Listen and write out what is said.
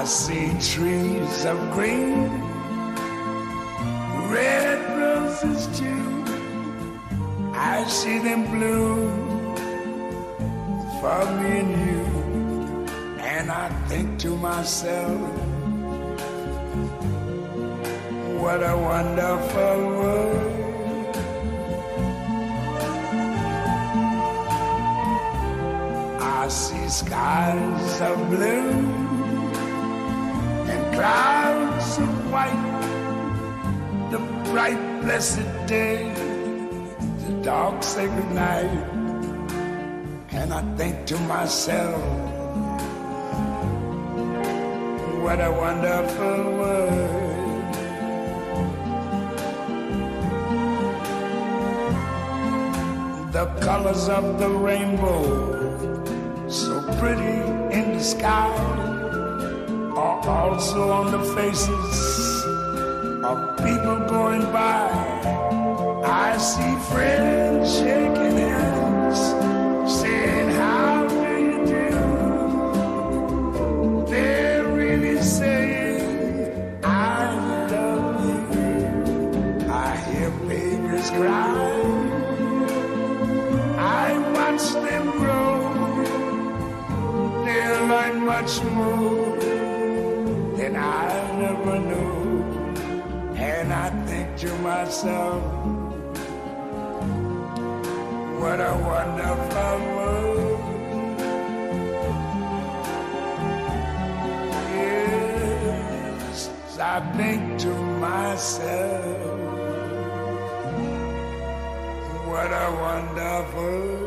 see trees of green, red roses too. I see them bloom for me and you. And I think to myself, what a wonderful world. I see skies of blue and clouds of white, the bright blessed day, the dark sacred night. And I think to myself, what a wonderful world. The colors of the rainbow, so pretty in the sky, are also on the faces of people going by. I see friends shaking hands, saying, how do you do? They're really saying, I love you. I hear babies cry, I watch them grow. They'll learn much more than I never knew. And I think to myself, what a wonderful world. Yes, I think to myself, what a wonderful world.